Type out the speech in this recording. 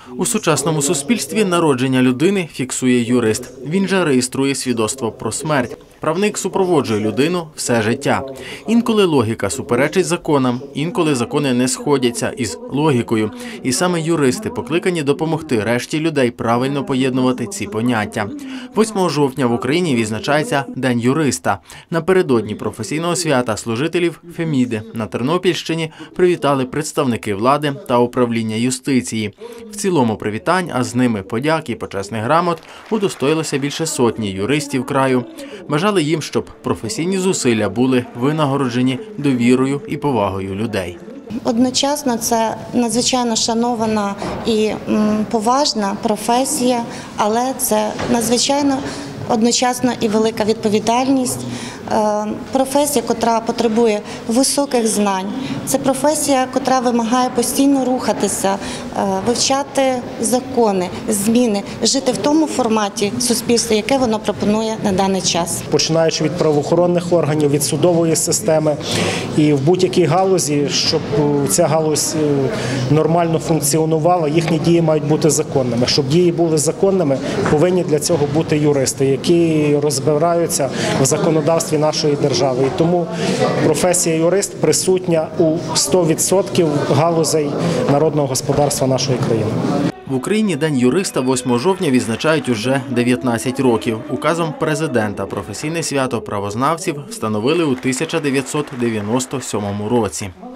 У сучасному суспільстві народження людини фіксує юрист. Він же реєструє свідоцтво про смерть. Правник супроводжує людину все життя. Інколи логіка суперечить законам, інколи закони не сходяться із логікою. І саме юристи покликані допомогти решті людей правильно поєднувати ці поняття. 8 жовтня в Україні відзначається День юриста. Напередодні професійного свята служителів Феміди на Тернопільщині привітали представники влади та управління юстиції. В цілому привітань, а з ними подяк і почесних грамот, удостоїлося більше сотні юристів краю. Бажали їм, щоб професійні зусилля були винагороджені довірою і повагою людей. Одночасно це надзвичайно шанована і поважна професія, але це надзвичайно одночасно і велика відповідальність. Професія, яка потребує високих знань. Це професія, яка вимагає постійно рухатися, вивчати закони, зміни, жити в тому форматі суспільства, яке воно пропонує на даний час. Починаючи від правоохоронних органів, від судової системи і в будь-якій галузі, щоб ця галузь нормально функціонувала, їхні дії мають бути законними. Щоб дії були законними, повинні для цього бути юристи, які розбираються в законодавстві нашої держави. І тому професія юрист присутня у 100% галузей народного господарства нашої країни. В Україні День юриста 8 жовтня відзначають уже 19 років. Указом президента професійне свято правознавців встановили у 1997 році.